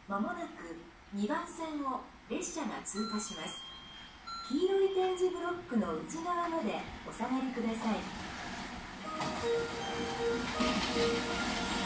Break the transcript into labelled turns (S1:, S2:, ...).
S1: まもなく2番線を列車が通過します。黄色い点字ブロックの内側までお下がりください。